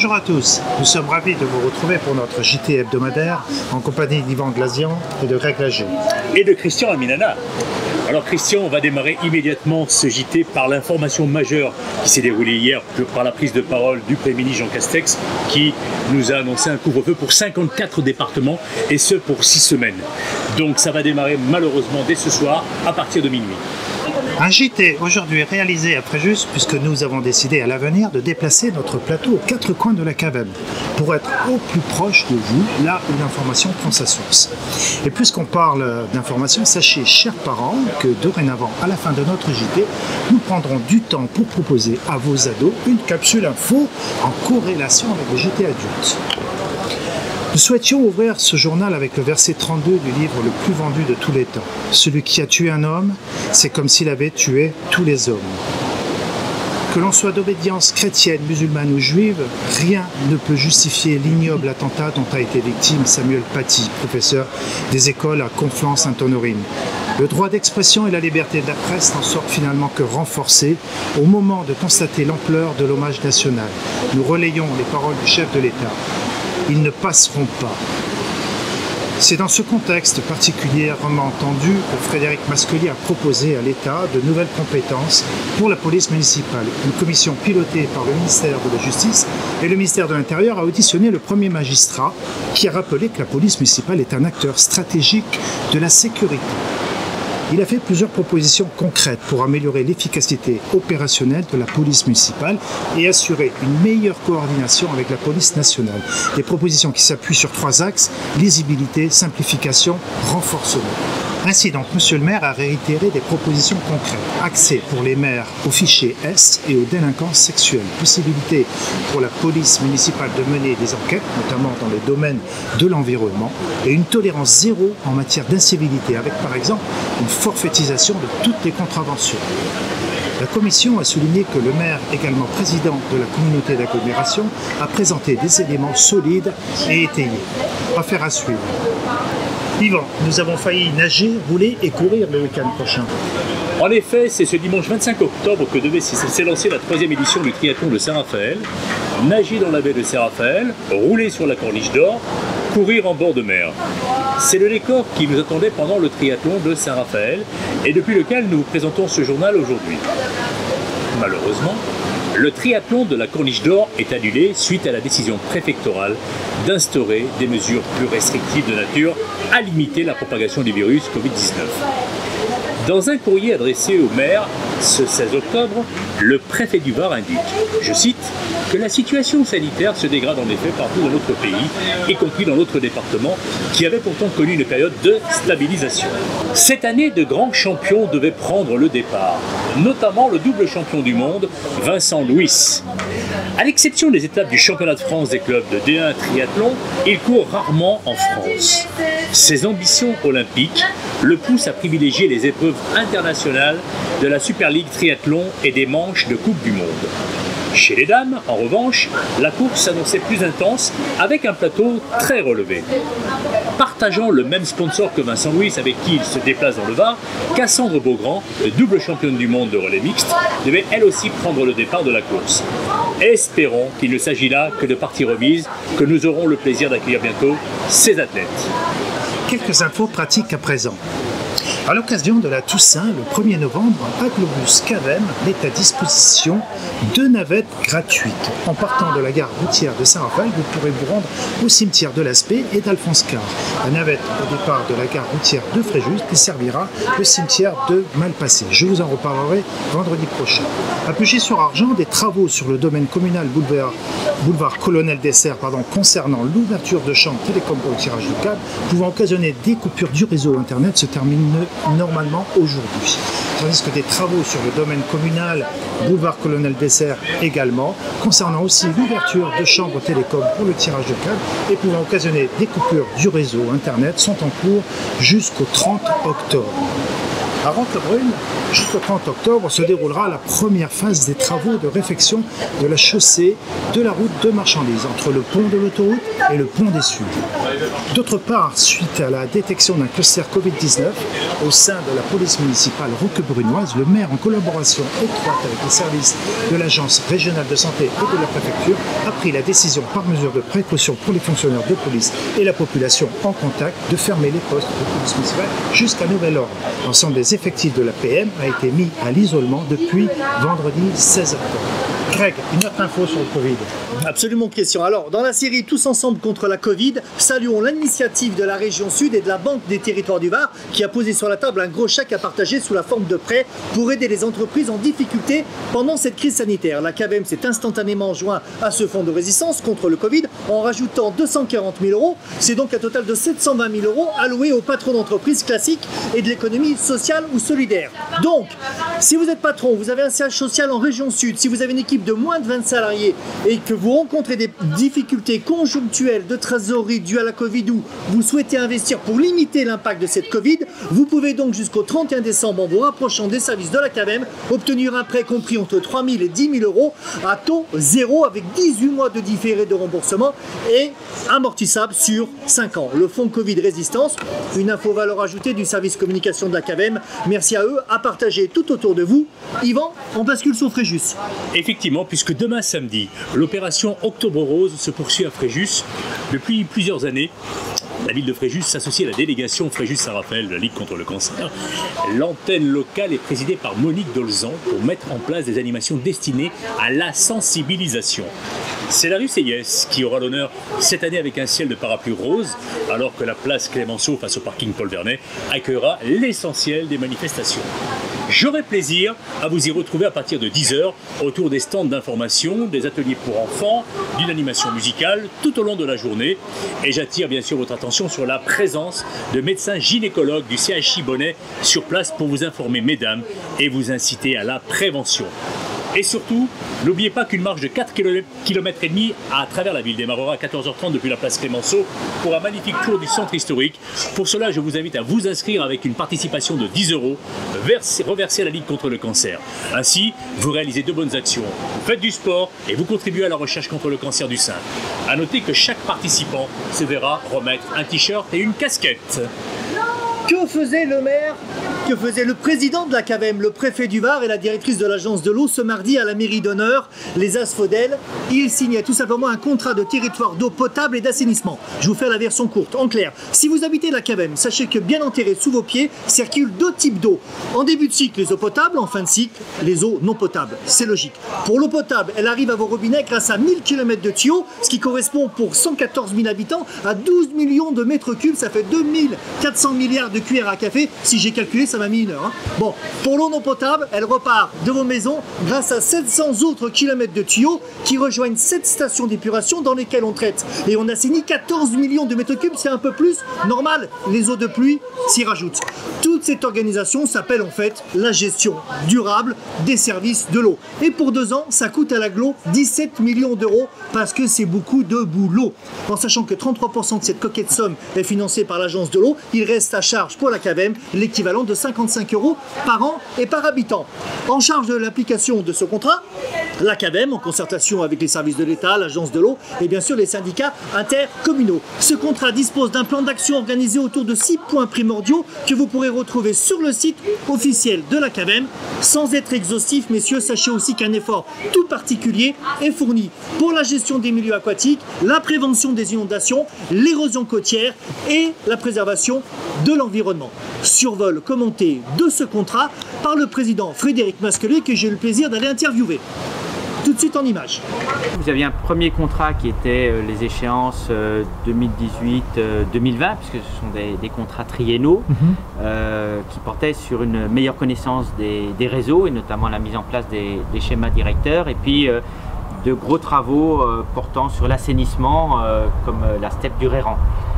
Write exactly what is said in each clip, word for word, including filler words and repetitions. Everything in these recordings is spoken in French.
Bonjour à tous, nous sommes ravis de vous retrouver pour notre J T hebdomadaire en compagnie d'Yvan Glazian et de Greg Lager. Et de Christian Aminana. Alors Christian, on va démarrer immédiatement ce J T par l'information majeure qui s'est déroulée hier par la prise de parole du Premier ministre Jean Castex qui nous a annoncé un couvre-feu pour cinquante-quatre départements et ce pour six semaines. Donc ça va démarrer malheureusement dès ce soir à partir de minuit. Un J T aujourd'hui réalisé à Fréjus puisque nous avons décidé à l'avenir de déplacer notre plateau aux quatre coins de la caverne pour être au plus proche de vous, là où l'information prend sa source. Et puisqu'on parle d'information, sachez, chers parents, que dorénavant, à la fin de notre J T, nous prendrons du temps pour proposer à vos ados une capsule info en corrélation avec le J T adulte. Nous souhaitions ouvrir ce journal avec le verset trente-deux du livre le plus vendu de tous les temps. Celui qui a tué un homme, c'est comme s'il avait tué tous les hommes. Que l'on soit d'obédience chrétienne, musulmane ou juive, rien ne peut justifier l'ignoble attentat dont a été victime Samuel Paty, professeur des écoles à Conflans-Sainte-Honorine. Le droit d'expression et la liberté de la presse n'en sortent finalement que renforcés au moment de constater l'ampleur de l'hommage national. Nous relayons les paroles du chef de l'État. Ils ne passeront pas. C'est dans ce contexte particulièrement tendu que Frédéric Mascoli a proposé à l'État de nouvelles compétences pour la police municipale. Une commission pilotée par le ministère de la Justice et le ministère de l'Intérieur a auditionné le premier magistrat qui a rappelé que la police municipale est un acteur stratégique de la sécurité. Il a fait plusieurs propositions concrètes pour améliorer l'efficacité opérationnelle de la police municipale et assurer une meilleure coordination avec la police nationale. Des propositions qui s'appuient sur trois axes: lisibilité, simplification, renforcement. Ainsi donc, Monsieur le maire a réitéré des propositions concrètes. Accès pour les maires aux fichiers S et aux délinquants sexuels. Possibilité pour la police municipale de mener des enquêtes, notamment dans les domaines de l'environnement. Et une tolérance zéro en matière d'incivilité, avec par exemple une forfaitisation de toutes les contraventions. La commission a souligné que le maire, également président de la communauté d'agglomération, a présenté des éléments solides et étayés. Affaire à suivre. Yvan, nous avons failli nager, rouler et courir le week-end prochain. En effet, c'est ce dimanche vingt-cinq octobre que devait s'élancer la troisième édition du triathlon de Saint-Raphaël. Nager dans la baie de Saint-Raphaël, rouler sur la Corniche d'Or, courir en bord de mer. C'est le décor qui nous attendait pendant le triathlon de Saint-Raphaël et depuis lequel nous vous présentons ce journal aujourd'hui. Malheureusement, le triathlon de la Corniche d'Or est annulé suite à la décision préfectorale d'instaurer des mesures plus restrictives de nature à limiter la propagation du virus Covid dix-neuf. Dans un courrier adressé au maire ce seize octobre, le préfet du Var indique, je cite, que la situation sanitaire se dégrade en effet partout dans notre pays, y compris dans notre département, qui avait pourtant connu une période de stabilisation. Cette année, de grands champions devaient prendre le départ, notamment le double champion du monde, Vincent Louis. À l'exception des étapes du championnat de France des clubs de D un triathlon, il court rarement en France. Ses ambitions olympiques le poussent à privilégier les épreuves internationales de la Super League Triathlon et des manches de Coupe du Monde. Chez les dames, en revanche, la course s'annonçait plus intense avec un plateau très relevé. Partageant le même sponsor que Vincent Louis avec qui il se déplace dans le Var, Cassandre Beaugrand, double championne du monde de relais mixte, devait elle aussi prendre le départ de la course. Espérons qu'il ne s'agit là que de parties remises, que nous aurons le plaisir d'accueillir bientôt ces athlètes. Quelques infos pratiques à présent. À l'occasion de la Toussaint, le premier novembre, Aglobus Cavem met à disposition deux navettes gratuites. En partant de la gare routière de Saint-Raphaël, vous pourrez vous rendre au cimetière de l'Aspet et d'Alphonse Carr. La navette au départ de la gare routière de Fréjus desservira le cimetière de Malpasset. Je vous en reparlerai vendredi prochain. À Puget-sur-Argent, des travaux sur le domaine communal boulevard, boulevard Colonel Dessert pardon, concernant l'ouverture de champs télécom pour le tirage de câbles pouvant occasionner des coupures du réseau Internet se terminent normalement aujourd'hui. Tandis que des travaux sur le domaine communal, boulevard Colonel Dessert également, concernant aussi l'ouverture de chambres télécom pour le tirage de câbles et pouvant occasionner des coupures du réseau Internet sont en cours jusqu'au trente octobre. À Roquebrune, jusqu'au trente octobre, se déroulera la première phase des travaux de réfection de la chaussée de la route de marchandises entre le pont de l'autoroute et le pont des Sudes. D'autre part, suite à la détection d'un cluster Covid dix-neuf au sein de la police municipale roquebrunoise, le maire, en collaboration étroite avec les services de l'agence régionale de santé et de la préfecture, a pris la décision par mesure de précaution pour les fonctionnaires de police et la population en contact de fermer les postes de police municipale jusqu'à nouvel ordre. L'ensemble des effectifs de la P M a été mis à l'isolement depuis vendredi seize octobre. Greg, une autre info sur le Covid. Absolument, Christian. Alors, dans la série Tous ensemble contre la Covid, saluons l'initiative de la région Sud et de la Banque des Territoires du Var qui a posé sur la table un gros chèque à partager sous la forme de prêts pour aider les entreprises en difficulté pendant cette crise sanitaire. La C A V E M s'est instantanément joint à ce fonds de résistance contre le Covid en rajoutant deux cent quarante mille euros. C'est donc un total de sept cent vingt mille euros alloués aux patrons d'entreprises classiques et de l'économie sociale ou solidaire. Donc, si vous êtes patron, vous avez un siège social en région Sud, si vous avez une équipe de moins de vingt salariés et que vous rencontrez des difficultés conjoncturelles de trésorerie dues à la Covid ou vous souhaitez investir pour limiter l'impact de cette Covid, vous pouvez donc jusqu'au trente et un décembre, en vous rapprochant des services de la C A V E M, obtenir un prêt compris entre trois mille et dix mille euros à taux zéro avec dix-huit mois de différé de remboursement et amortissable sur cinq ans. Le fonds Covid Résistance, une info valeur ajoutée du service communication de la C A V E M. Merci à eux, à partager tout autour de vous. Yvan, on bascule sur Fréjus. Effectivement, puisque demain samedi, l'opération Octobre Rose se poursuit à Fréjus. Depuis plusieurs années, la ville de Fréjus s'associe à la délégation Fréjus-Saint-Raphaël de la Ligue contre le cancer. L'antenne locale est présidée par Monique Dolzan pour mettre en place des animations destinées à la sensibilisation. C'est la rue Seyès qui aura l'honneur cette année avec un ciel de parapluie rose, alors que la place Clémenceau face au parking Paul Vernet accueillera l'essentiel des manifestations. J'aurai plaisir à vous y retrouver à partir de dix heures autour des stands d'information, des ateliers pour enfants, d'une animation musicale tout au long de la journée. Et j'attire bien sûr votre attention sur la présence de médecins gynécologues du C H I Bonnet sur place pour vous informer, mesdames, et vous inciter à la prévention. Et surtout, n'oubliez pas qu'une marche de quatre kilomètres et demi à travers la ville démarrera à quatorze heures trente depuis la place Clémenceau pour un magnifique tour du centre historique. Pour cela, je vous invite à vous inscrire avec une participation de dix euros reversée à la Ligue contre le cancer. Ainsi, vous réalisez de bonnes actions, vous faites du sport et vous contribuez à la recherche contre le cancer du sein. A noter que chaque participant se verra remettre un t-shirt et une casquette. Que faisait le maire, que faisait le président de la C A V E M, le préfet du Var et la directrice de l'agence de l'eau ce mardi à la mairie d'honneur, les Asphodèles? Ils signaient tout simplement un contrat de territoire d'eau potable et d'assainissement. Je vous fais la version courte. En clair, si vous habitez la C A V E M, sachez que bien enterré sous vos pieds circulent deux types d'eau. En début de cycle, les eaux potables, en fin de cycle, les eaux non potables. C'est logique. Pour l'eau potable, elle arrive à vos robinets grâce à mille kilomètres de tuyaux, ce qui correspond pour cent quatorze mille habitants à douze millions de mètres cubes, ça fait deux mille quatre cents milliards de cuillères à café. Si j'ai calculé, ça m'a mis une heure. Hein. Bon, pour l'eau non potable, elle repart de vos maisons grâce à sept cents autres kilomètres de tuyaux qui rejoignent sept stations d'épuration dans lesquelles on traite. Et on assainit quatorze millions de mètres cubes, c'est un peu plus normal. Les eaux de pluie s'y rajoutent. Toute cette organisation s'appelle en fait la gestion durable des services de l'eau. Et pour deux ans, ça coûte à l'agglo dix-sept millions d'euros parce que c'est beaucoup de boulot. En sachant que trente-trois pour cent de cette coquette somme est financée par l'agence de l'eau, il reste à charge pour la C A V E M l'équivalent de cinquante-cinq euros par an et par habitant. En charge de l'application de ce contrat, la C A V E M, en concertation avec les services de l'État, l'agence de l'eau et bien sûr les syndicats intercommunaux. Ce contrat dispose d'un plan d'action organisé autour de six points primordiaux que vous pourrez retrouver sur le site officiel de la C A V E M. Sans être exhaustif, messieurs, sachez aussi qu'un effort tout particulier est fourni pour la gestion des milieux aquatiques, la prévention des inondations, l'érosion côtière et la préservation de l'environnement. Survol commenté de ce contrat par le président Frédéric Masquelier que j'ai eu le plaisir d'aller interviewer. Tout de suite en images. Vous aviez un premier contrat qui était euh, les échéances euh, deux mille dix-huit deux mille vingt, puisque ce sont des, des contrats triennaux mm-hmm. euh, qui portaient sur une meilleure connaissance des, des réseaux et notamment la mise en place des, des schémas directeurs et puis euh, de gros travaux euh, portant sur l'assainissement euh, comme euh, la steppe du Réran.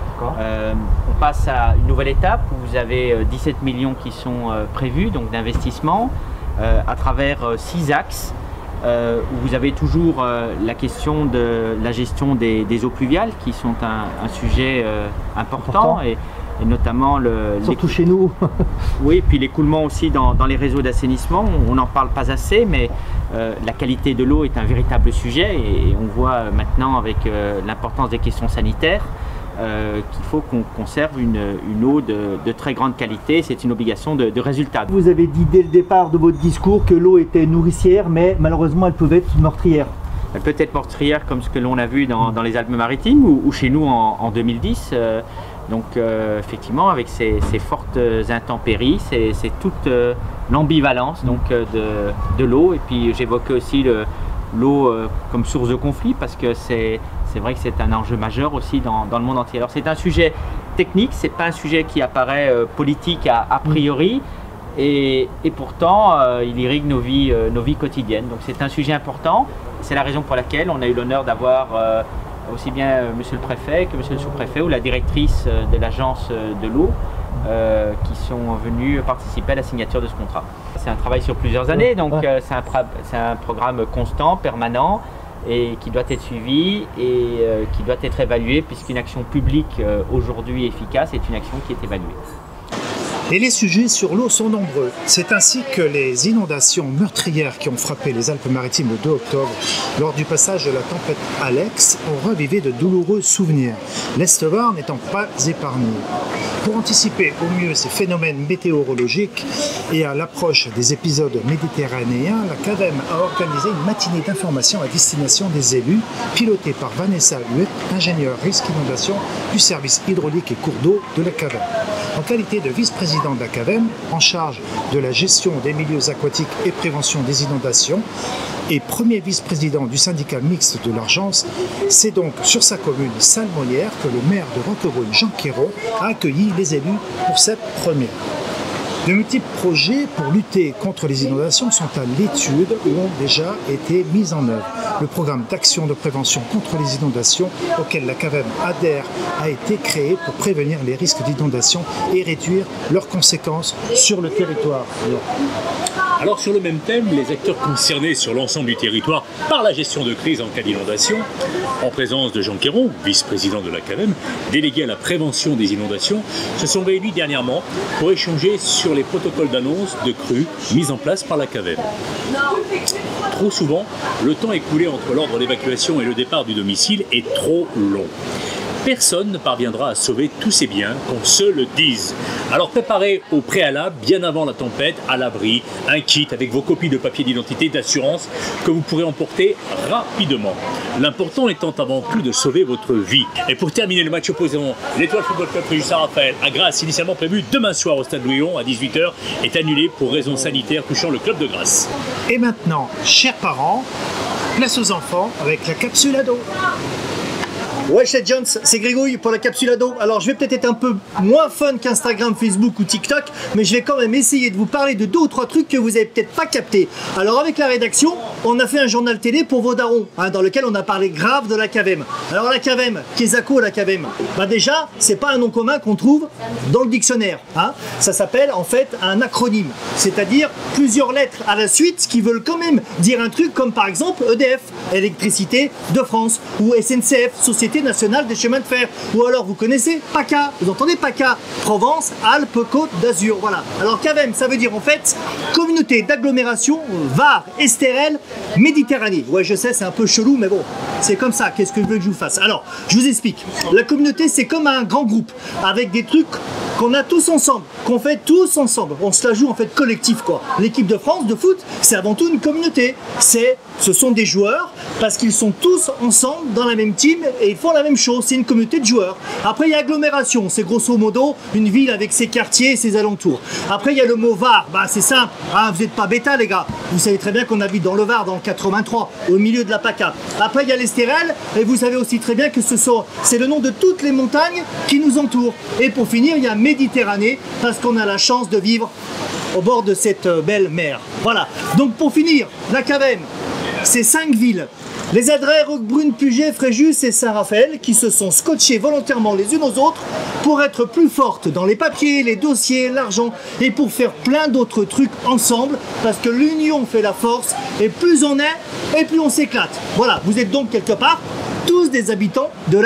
Euh, on passe à une nouvelle étape où vous avez euh, dix-sept millions qui sont euh, prévus donc d'investissement euh, à travers euh, six axes. Euh, où vous avez toujours euh, la question de la gestion des, des eaux pluviales qui sont un, un sujet euh, important. important et et notamment le... Surtout chez nous. Oui, puis l'écoulement aussi dans, dans les réseaux d'assainissement, on n'en parle pas assez, mais euh, la qualité de l'eau est un véritable sujet et on voit maintenant avec euh, l'importance des questions sanitaires euh, qu'il faut qu'on conserve une, une eau de, de très grande qualité, c'est une obligation de, de résultat. Vous avez dit dès le départ de votre discours que l'eau était nourricière, mais malheureusement elle pouvait être meurtrière. Elle peut être meurtrière comme ce que l'on a vu dans, dans les Alpes-Maritimes ou, ou chez nous en, en deux mille dix. Euh, Donc euh, effectivement, avec ces, ces fortes intempéries, c'est toute euh, l'ambivalence donc euh, de, de l'eau. Et puis j'évoquais aussi l'eau euh, comme source de conflit parce que c'est vrai que c'est un enjeu majeur aussi dans, dans le monde entier. Alors c'est un sujet technique, c'est pas un sujet qui apparaît euh, politique a, a priori. Et, et pourtant, euh, il irrigue nos vies, euh, nos vies quotidiennes. Donc c'est un sujet important. C'est la raison pour laquelle on a eu l'honneur d'avoir euh, aussi bien euh, monsieur le préfet que monsieur le sous-préfet ou la directrice euh, de l'agence euh, de l'eau euh, qui sont venus participer à la signature de ce contrat. C'est un travail sur plusieurs années, donc euh, c'est un, un programme constant, permanent et qui doit être suivi et euh, qui doit être évalué puisqu'une action publique euh, aujourd'hui efficace est une action qui est évaluée. Et les sujets sur l'eau sont nombreux. C'est ainsi que les inondations meurtrières qui ont frappé les Alpes-Maritimes le deux octobre lors du passage de la tempête Alex ont ravivé de douloureux souvenirs, l'Est-Var n'étant pas épargné. Pour anticiper au mieux ces phénomènes météorologiques et à l'approche des épisodes méditerranéens, la C A V E M a organisé une matinée d'information à destination des élus, pilotée par Vanessa Huet, ingénieure risque inondation du service hydraulique et cours d'eau de la C A V E M. En qualité de vice-président de la C A V E M, en charge de la gestion des milieux aquatiques et prévention des inondations, et premier vice-président du syndicat mixte de l'Argence, c'est donc sur sa commune Salmonnières que le maire de Roquebrune, Jean Quéron, a accueilli les élus pour cette première. De multiples projets pour lutter contre les inondations sont à l'étude ou ont déjà été mis en œuvre. Le programme d'action de prévention contre les inondations auquel la C A V E M adhère a été créé pour prévenir les risques d'inondation et réduire leurs conséquences sur le territoire. Alors sur le même thème, les acteurs concernés sur l'ensemble du territoire par la gestion de crise en cas d'inondation, en présence de Jean Quéron, vice-président de la C A V E M, délégué à la prévention des inondations, se sont réunis dernièrement pour échanger sur les protocoles d'annonce de crues mis en place par la C A V E M. Trop souvent, le temps écoulé entre l'ordre d'évacuation et le départ du domicile est trop long. Personne ne parviendra à sauver tous ses biens, qu'on se le dise. Alors préparez au préalable, bien avant la tempête, à l'abri, un kit avec vos copies de papier d'identité, d'assurance que vous pourrez emporter rapidement. L'important étant avant tout de sauver votre vie. Et pour terminer le match opposant, l'Étoile Football Club Fréjus Saint-Raphaël à Grasse, initialement prévu demain soir au Stade Louis-Hon à dix-huit heures, est annulé pour raisons sanitaires touchant le club de Grasse. Et maintenant, chers parents, place aux enfants avec la capsule ado. Ouais, chez Jones, c'est Grégory pour la capsule ado. Alors, je vais peut-être être un peu moins fun qu'Instagram, Facebook ou TikTok, mais je vais quand même essayer de vous parler de deux ou trois trucs que vous avez peut-être pas capté. Alors, avec la rédaction, on a fait un journal télé pour vos darons, hein, dans lequel on a parlé grave de la C A V E M. Alors, la C A V E M, qu'est-ce que la C A V E M? Bah déjà, c'est pas un nom commun qu'on trouve dans le dictionnaire. Hein. Ça s'appelle en fait un acronyme, c'est-à-dire plusieurs lettres à la suite qui veulent quand même dire un truc comme par exemple E D F, Électricité de France, ou S N C F, Société nationale des chemins de fer, ou alors vous connaissez PACA, vous entendez PACA, Provence, Alpes, Côte d'Azur, voilà. Alors C A V E M, ça veut dire en fait communauté d'agglomération Var, Estérel, Méditerranée. Ouais, je sais, c'est un peu chelou, mais bon, c'est comme ça, qu'est-ce que je veux que je vous fasse? Alors, je vous explique, la communauté c'est comme un grand groupe, avec des trucs qu'on a tous ensemble, qu'on fait tous ensemble, on se la joue en fait collectif quoi. L'équipe de France de foot, c'est avant tout une communauté, c'est, ce sont des joueurs, parce qu'ils sont tous ensemble dans la même team et ils font la même chose, c'est une communauté de joueurs. Après il y a agglomération, c'est grosso modo une ville avec ses quartiers et ses alentours. Après il y a le mot Var, bah c'est simple, hein, vous n'êtes pas bêta les gars, vous savez très bien qu'on habite dans le Var, dans le quatre-vingt-trois, au milieu de la PACA. Après il y a l'Estérel, et vous savez aussi très bien que ce sont, c'est le nom de toutes les montagnes qui nous entourent. Et pour finir il y a Méditerranée, parce qu'on a la chance de vivre au bord de cette belle mer. Voilà, donc pour finir, la C A V E M, c'est cinq villes. Les Adrets, Roquebrune, Puget, Fréjus et Saint-Raphaël qui se sont scotchées volontairement les unes aux autres pour être plus fortes dans les papiers, les dossiers, l'argent et pour faire plein d'autres trucs ensemble parce que l'union fait la force et plus on est et plus on s'éclate. Voilà, vous êtes donc quelque part tous des habitants de la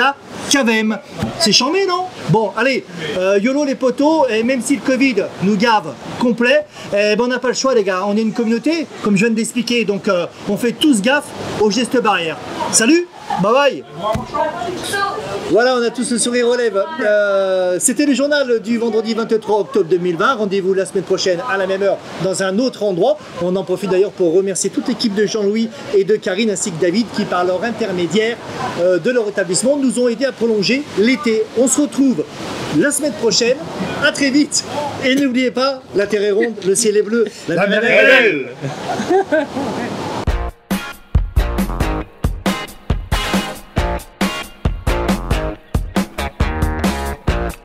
C A V E M. C'est chambé, non? Bon, allez, euh, YOLO les potos, et même si le Covid nous gave complet, eh ben, on n'a pas le choix, les gars. On est une communauté, comme je viens de l'expliquer, donc euh, on fait tous gaffe aux gestes barrières. Salut, bye bye. Voilà, on a tous le sourire aux lèvres. Euh, C'était le journal du vendredi vingt-trois octobre deux mille vingt. Rendez-vous la semaine prochaine à la même heure dans un autre endroit. On en profite d'ailleurs pour remercier toute l'équipe de Jean-Louis et de Karine ainsi que David qui, par leur intermédiaire euh, de leur établissement, nous ont aidé à prolonger l'été. On se retrouve la semaine prochaine. À très vite. Et n'oubliez pas, la terre est ronde, le ciel est bleu, la, La mer mer est est belle.